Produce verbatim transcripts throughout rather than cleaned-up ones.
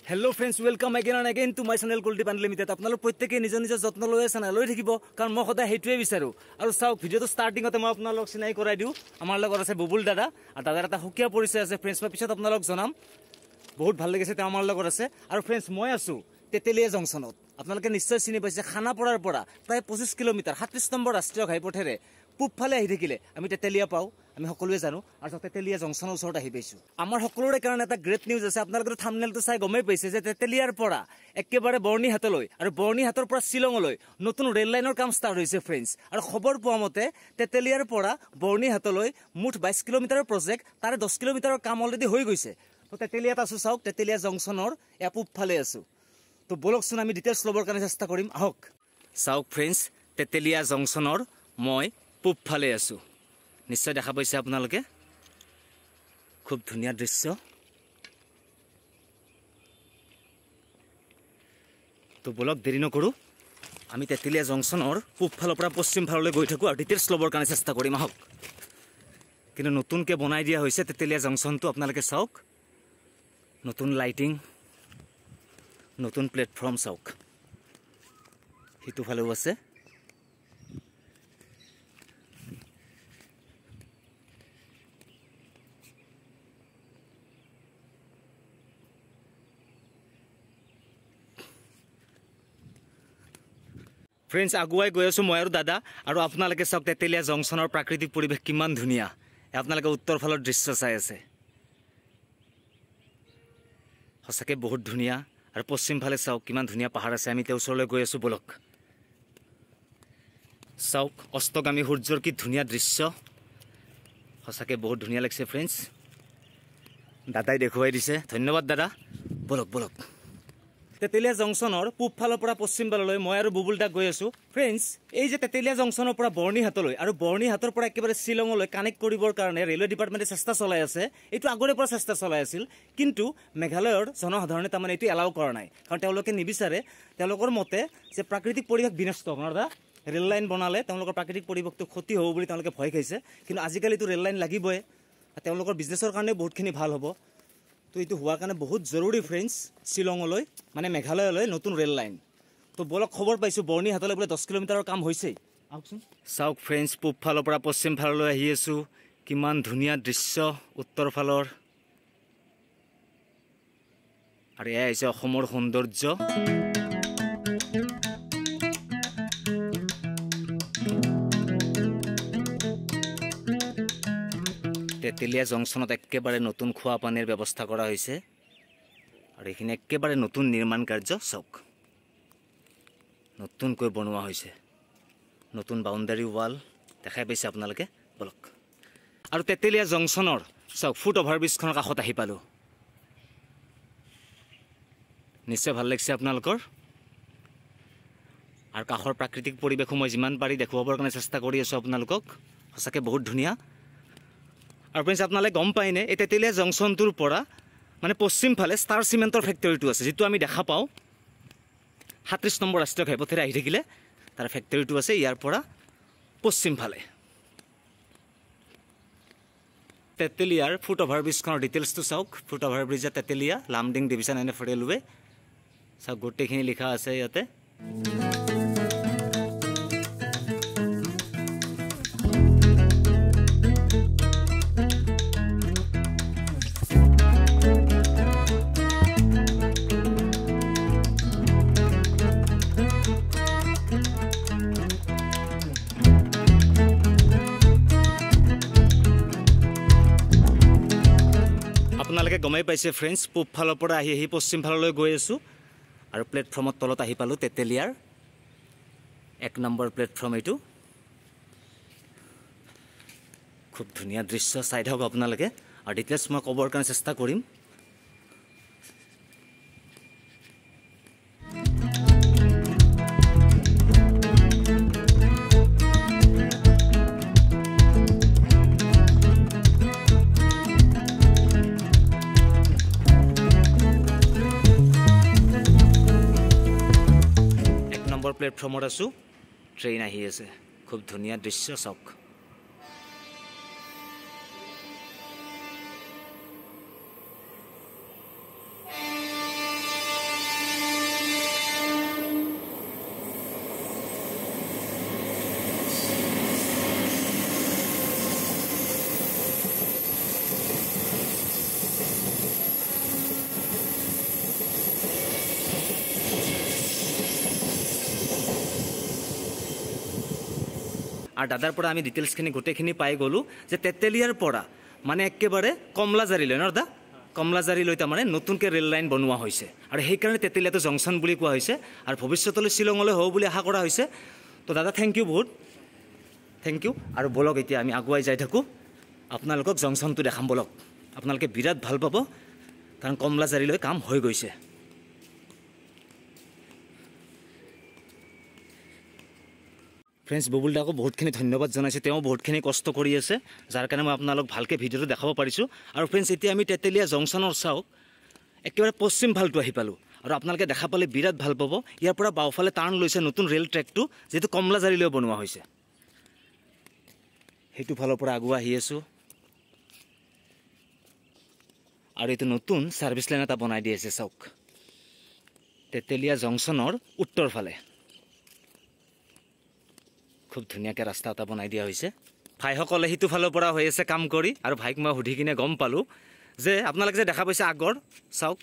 Hello friends, welcome again and again to my channel Locality Unlimited. আপোনালোক প্ৰত্যেককে নিজ নিজ যত্ন লৈ আছে লৈ থাকিব কাৰণ মই সদায় হেতুৱে বিচাৰো আৰু চাওক ভিডিওটো ষ্টাৰ্টিংতে মই আপোনালোক চিনাই কৰাই দিও আমাৰ লগত আছে বুবুল দাদা আৰু দাদাৰ এটা হুকিয়া পৰিচয় আছে ফ্ৰেণ্ডছ মই পিছত আপোনালোক জনাম বহুত ভাল লাগিছে তে আমাৰ লগত আছে আৰু ফ্ৰেণ্ডছ মই আছো তেতেলিয়া জংচনত আপোনালোকে নিশ্চয় চিনি পাইছে খানাপাৰাৰ পৰা প্ৰায় পঁচিছ কিলোমিটাৰ সাতত্ৰিছ নম্বৰ ৰাষ্ট্ৰীয় ঘাইপথেৰে পূবফালে আহি থাকিলে আমি তেতেলিয়া পাও আমি সকলোৱে জানো আৰু তেতেলিয়া জংচনৰ ওচৰত আহি পাইছো আমাৰ সকলোৰে কাৰণে এটা গ্ৰেট নিউজ আছে আপোনালোকৰ থাম্বনেলটো চাই গমেই পাইছে যে তেতেলিয়াৰ পৰা একেবাৰে বৰ্ণিহাটলৈ আৰু বৰ্ণিহাটৰ পৰা শ্বিলঙলৈ নতুন ৰেল লাইনৰ কাম ষ্টাৰ্ট হৈছে ফ্ৰেণ্ডছ আৰু খবৰ পোৱা মতে তেতেলিয়াৰ পৰা বৰ্ণিহাটলৈ মুঠ বাইছ কিলোমিটাৰৰ প্ৰজেক্ট তাৰে দহ কিলোমিটাৰৰ কাম অলৰেডি হৈ গৈছে তো তেতেলিয়াত আছো চাওক তেতেলিয়া জংচনৰ এয়া পূবফালে আছো তো বলকচোন আমি ডিটেইলছ ল'বৰ কাৰণে চেষ্টা কৰিম আহক চাওক ফ্ৰেণ্ডছ তেতেলিয়া জংচনৰ মই পূবফালে আছো নিশ্চয় দেখা পাইছে আপোনালোকে খুব ধুনীয়া দৃশ্য তো বলক দেৰি নকৰো আমি তেতেলিয়া জংচনৰ পূবফালৰ পৰা পশ্চিম ফাললৈ গৈ থাকো আৰু ডিটেইলছ ল'বৰ কাৰণে চেষ্টা কৰিম আহক কিন্তু নতুনকে বনাই দিয়া হৈছে তেতেলিয়া জংচনটো আপোনালোকে চাওক নতুন লাইটিং নতুন প্লেটফৰ্ম চাওক হিতু ফালেও আছে ফ্ৰেণ্ডছ আগুৱাই গৈ আছো মই আৰু দাদা আৰু আপোনালোকে চাওক তেতেলিয়া জংচনৰ প্ৰাকৃতিক পৰিৱেশ কিমান ধুনীয়া আপোনালোকে উত্তৰ ফালৰ দৃশ্য চাই আছে সঁচাকে বহুত ধুনীয়া আৰু পশ্চিম ফালে চাওক কিমান ধুনীয়া পাহাৰ আছে আমি তেওঁ ওচৰলৈ গৈ আছো বলক চাওক অস্তগামী সূৰ্যৰ কি ধুনীয়া দৃশ্য সঁচাকে বহুত ধুনীয়া লাগিছে ফ্ৰেণ্ডছ দাদাই দেখুৱাই দিছে ধন্যবাদ দাদা বলক বলক তেতেলিয়া জংচনৰ পূবফালৰ পৰা পশ্চিম ফাললৈ মই আৰু বুবুল দা গৈ আছো ফ্ৰেণ্ডছ এই যে তেতেলিয়া জংচনৰ পৰা বৰ্ণিহাটলৈ আৰু বৰ্ণিহাটৰ পৰা একেবাৰে শ্বিলঙলৈ কানেক্ট কৰিবৰ কাৰণে ৰেলৱে ডিপাৰ্টমেণ্টে চেষ্টা চলাই আছে এইটো আগৰে পৰা চেষ্টা চলাই আছিল কিন্তু মেঘালয়ৰ জনসাধাৰণে তাৰমানে এইটো এলাউ কৰা নাই কাৰণ তেওঁলোকে নিবিচাৰে তেওঁলোকৰ মতে যে প্ৰাকৃতিক পৰিৱেশ বিনষ্ট হ'ব না ৰেল লাইন বনালে তেওঁলোকৰ প্ৰাকৃতিক পৰিৱেশটো ক্ষতি হ'ব বুলি তেওঁলোকে ভয় খাইছে কিন্তু আজিকালিতো ৰেল লাইন লাগিবই তেওঁলোকৰ বিজনেছৰ কাৰণে বহুতখিনি ভাল হ'ব তো এইটো হোৱাৰ কাৰণে বহুত জৰুৰী ফ্ৰেণ্ডছ শ্বিলঙলৈ মানে মেঘালয়লৈ নতুন ৰেল লাইন তো বলক খবৰ পাইছোঁ বৰ্ণিহাটলৈ বোলে দহ কিলোমিটাৰৰ কাম হৈছেই আহকচোন চাওক ফ্ৰেণ্ডছ পূবফালৰ পৰা পশ্চিম ফাললৈ আহি আছোঁ কিমান ধুনীয়া দৃশ্য উত্তৰ ফালৰ আৰু এয়া হৈছে অসমৰ সৌন্দৰ্য তেতেলিয়া জংচনত একেবাৰে নতুন খোৱা পানীৰ ব্যৱস্থা কৰা হৈছে আৰু এইখিনি একেবাৰে নতুন নিৰ্মাণ কাৰ্য চাওক নতুনকৈ বনোৱা হৈছে নতুন বাউণ্ডাৰী ৱাল দেখাই পাইছে আপোনালোকে বলক আৰু তেতেলিয়া জংচনৰ চাওক ফুট অভাৰব্ৰিজখনৰ কাষত আহি পালোঁ নিশ্চয় ভাল লাগিছে আপোনালোকৰ আৰু কাষৰ প্ৰাকৃতিক পৰিৱেশো মই যিমান পাৰি দেখুৱাবৰ কাৰণে চেষ্টা কৰি আছোঁ আপোনালোকক সঁচাকৈ বহুত ধুনীয়া আৰু ফ্ৰেণ্ডছ আপোনালোকে গম পায়নে এই তেতেলিয়া জংচনটোৰ পৰা মানে পশ্চিম ফালে ষ্টাৰ চিমেণ্টৰ ফেক্টৰীটো আছে যিটো আমি দেখা পাওঁ সাতত্ৰিছ নম্বৰ ৰাষ্ট্ৰীয় ঘাইপথেৰে আহি থাকিলে তাৰ ফেক্টৰীটো আছে ইয়াৰ পৰা পশ্চিম ফালে তেতেলিয়াৰ ফুট অভাৰব্ৰিজখনৰ ডিটেইলছটো চাওক ফুট অভাৰব্ৰিজৰ Tetelia Lumding division N F railway চাওক গোটেইখিনি লিখা আছে ইয়াতে আপোনালোকে গমেই পাইছে ফ্ৰেণ্ডছ পূবফালৰ পৰা আহি আহি পশ্চিম ফাললৈ গৈ আছোঁ আৰু প্লেটফৰ্মৰ তলত আহি পালোঁ তেতেলিয়াৰ এক নম্বৰ প্লেটফৰ্ম এইটো খুব ধুনীয়া দৃশ্য চাই থাকক আপোনালোকে আৰু ডিটেইলছ মই ক'বৰ কাৰণে চেষ্টা কৰিম প্লেটফৰ্মত আছোঁ ট্ৰেইন আহি আছে খুব ধুনীয়া দৃশ্য চাওক আৰু দাদাৰ পৰা আমি ডিটেইলছখিনি গোটেইখিনি পাই গ'লোঁ যে তেতেলিয়াৰ পৰা মানে একেবাৰে কমলাজাৰীলৈ ন দাদা কমলাজাৰীলৈ তাৰমানে নতুনকৈ ৰেল লাইন বনোৱা হৈছে আৰু সেইকাৰণে তেতেলিয়াটো জংচন বুলি কোৱা হৈছে আৰু ভৱিষ্যতলৈ শ্বিলঙলৈ হ'ব বুলি আশা কৰা হৈছে তো দাদা থেংক ইউ বহুত থেংক ইউ আৰু বলক এতিয়া আমি আগুৱাই যাই থাকোঁ আপোনালোকক জংচনটো দেখাম বলক আপোনালোকে বিৰাট ভাল পাব কাৰণ কমলাজাৰীলৈ কাম হৈ গৈছে ফ্ৰেণ্ডছ বুবুল দাকো বহুতখিনি ধন্যবাদ জনাইছোঁ তেওঁ বহুতখিনি কষ্ট কৰি আছে যাৰ কাৰণে মই আপোনালোক ভালকৈ ভিডিঅ'টো দেখাব পাৰিছোঁ আৰু ফ্ৰেণ্ডছ এতিয়া আমি তেতেলিয়া জংচনৰ চাওক একেবাৰে পশ্চিম ফালটো আহি পালোঁ আৰু আপোনালোকে দেখা পালে বিৰাট ভাল পাব ইয়াৰ পৰা বাওঁফালে টাৰ্ণ লৈছে নতুন ৰেল ট্ৰেকটো যিটো কমলাজাৰীলৈ বনোৱা হৈছে সেইটো ফালৰ পৰা আগুৱাই আহি আছোঁ আৰু এইটো নতুন ছাৰ্ভিচ লাইন এটা বনাই দি আছে চাওক তেতেলিয়া জংচনৰ উত্তৰ ফালে খুব ধুনীয়াকৈ ৰাস্তা এটা বনাই দিয়া হৈছে ভাইসকলে সিটো ফালৰ পৰা হৈ আছে কাম কৰি আৰু ভাইক মই সুধি কিনে গম পালোঁ যে আপোনালোকে যে দেখা পাইছে আগৰ চাওক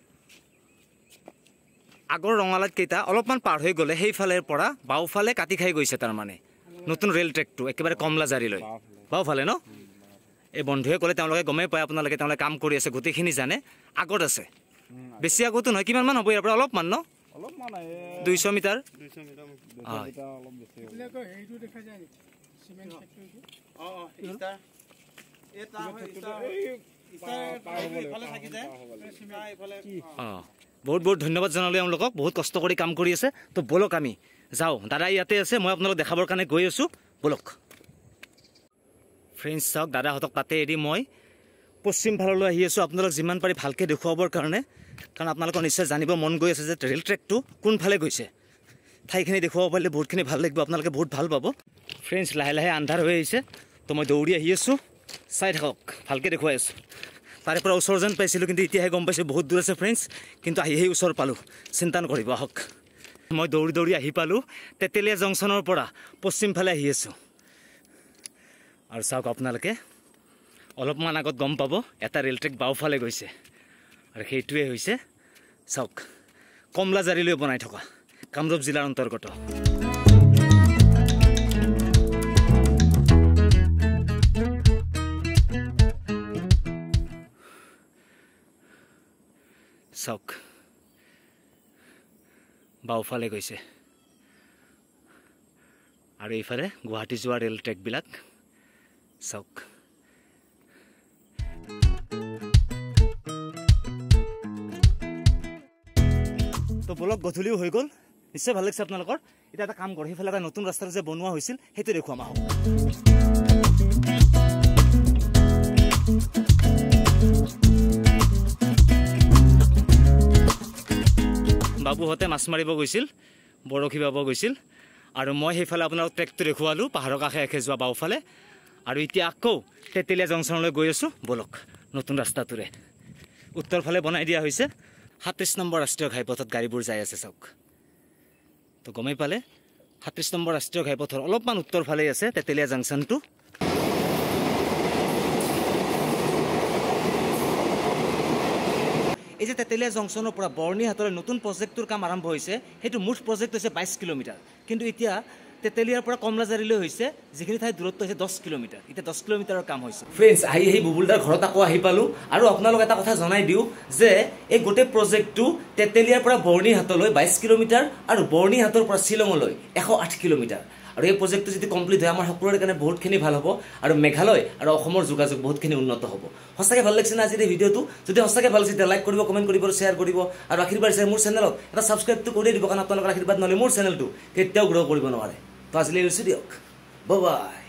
আগৰ ৰঙালাইটকেইটা অলপমান পাৰ হৈ গ'লে সেইফালৰ পৰা বাওঁফালে কাটি খাই গৈছে তাৰমানে নতুন ৰেল ট্ৰেকটো একেবাৰে কমলাজাৰীলৈ বাওঁফালে ন এই বন্ধুৱে ক'লে তেওঁলোকে গমেই পায় আপোনালোকে তেওঁলোকে কাম কৰি আছে গোটেইখিনি জানে আগত আছে বেছি আগতো নহয় কিমানমান হ'ব ইয়াৰ পৰা অলপমান ন দুইশ মিটাৰ বহুত বহুত ধন্যবাদ জনালোঁ এওঁলোকক বহুত কষ্ট কৰি কাম কৰি আছে তো বলক আমি যাওঁ দাদা ইয়াতে আছে মই আপোনালোক দেখাবৰ কাৰণে গৈ আছোঁ বলক ফ্ৰেণ্ডছ চাওক দাদাহঁতক তাতে এৰি মই পশ্চিম ফাললৈ আহি আছোঁ আপোনালোক যিমান পাৰি ভালকৈ দেখুৱাবৰ কাৰণে কাৰণ আপোনালোকৰ নিশ্চয় জানিব মন গৈ আছে যে ৰেল ট্ৰেকটো কোনফালে গৈছে ঠাইখিনি দেখুৱাব পাৰিলে বহুতখিনি ভাল লাগিব আপোনালোকে বহুত ভাল পাব ফ্ৰেণ্ডছ লাহে লাহে আন্ধাৰ হৈ আহিছে তো মই দৌৰি আহি আছোঁ চাই থাকক ভালকৈ দেখুৱাই আছোঁ তাৰে পৰা ওচৰ যেন পাইছিলোঁ কিন্তু এতিয়াহে গম পাইছোঁ বহুত দূৰ আছে ফ্ৰেণ্ডছ কিন্তু আহি সেই ওচৰ পালোঁ চিন্তা নকৰিব আহক মই দৌৰি দৌৰি আহি পালোঁ তেতেলিয়া জংচনৰ পৰা পশ্চিম ফালে আহি আছোঁ আৰু চাওক আপোনালোকে অলপমান আগত গম পাব এটা ৰেল ট্ৰেক বাওঁফালে গৈছে আৰু সেইটোৱে হৈছে চাওক কমলাজাৰীলৈ বনাই থকা কামৰূপ জিলাৰ অন্তৰ্গত চাওক বাওঁফালে গৈছে আৰু এইফালে গুৱাহাটী যোৱা ৰেল ট্ৰেকবিলাক চাওক তো বলক গধূলিও হৈ গ'ল নিশ্চয় ভাল লাগিছে আপোনালোকৰ এতিয়া এটা কাম কৰোঁ সেইফালে এটা নতুন ৰাস্তা যে বনোৱা হৈছিল সেইটো দেখুৱাম আহক বাবুহঁতে মাছ মাৰিব গৈছিল বৰশী বাব গৈছিল আৰু মই সেইফালে আপোনালোক ট্ৰেকটো দেখুৱালোঁ পাহাৰৰ কাষে কাষে যোৱা বাওঁফালে আৰু এতিয়া আকৌ তেতেলিয়া জংচনলৈ গৈ আছোঁ বলক নতুন ৰাস্তাটোৰে উত্তৰ ফালে বনাই দিয়া হৈছে সাতত্ৰিছ নম্বৰ ৰাষ্ট্ৰীয় ঘাইপথত গাড়ীবোৰ যাই আছে চাওক তো গমেই পালে সাতত্ৰিছ নম্বৰ ৰাষ্ট্ৰীয় ঘাইপথৰ অলপমান উত্তৰ ফালেই আছে তেতেলিয়া জংচনটো এই যে তেতেলিয়া জংচনৰ পৰা বৰ্ণিহাটলৈ নতুন প্ৰজেক্টটোৰ কাম আৰম্ভ হৈছে সেইটো মুঠ প্ৰজেক্ট হৈছে বাইছ কিলোমিটাৰ কিন্তু এতিয়া তেতেলিয়াৰ পৰা কমলাজাৰীলৈ হৈছে যিখিনি ঠাই দূৰত্ব হৈছে দহ কিলোমিটাৰ এতিয়া দহ কিলোমিটাৰৰ কাম হৈছে ফ্ৰেণ্ডছ আহি আহি বুবুলদাৰ ঘৰত আকৌ আহি পালোঁ আৰু আপোনালোক এটা কথা জনাই দিওঁ যে এই গোটেই প্ৰজেক্টটো তেতেলিয়াৰ পৰা বৰ্ণিহাটলৈ বাইছ কিলোমিটাৰ আৰু বৰ্ণিহাটৰ পৰা শ্বিলঙলৈ এশ আঠ কিলোমিটাৰ আৰু এই প্ৰজেক্টটো যদি কমপ্লিট হয় আমাৰ সকলোৰে কাৰণে বহুতখিনি ভাল হ'ব আৰু মেঘালয় আৰু অসমৰ যোগাযোগ বহুতখিনি উন্নত হ'ব সঁচাকৈ ভাল লাগিছে না আজি এই ভিডিঅ'টো যদি সঁচাকৈ ভাল লাগিছে তেতিয়া লাইক কৰিব কমেণ্ট কৰিব আৰু শ্বেয়াৰ কৰিব আৰু আশীৰ্বাদ আছে মোৰ চেনেলত এটা ছাবস্ক্ৰাইবটো কৰি দিব কাৰণ আপোনালোকৰ আশীৰ্বাদ নহ'লে মোৰ চেনেলটো কেতিয়াও গ্ৰ' কৰিব নোৱাৰে তো আজিলৈ এৰিছোঁ দিয়ক বাই বাই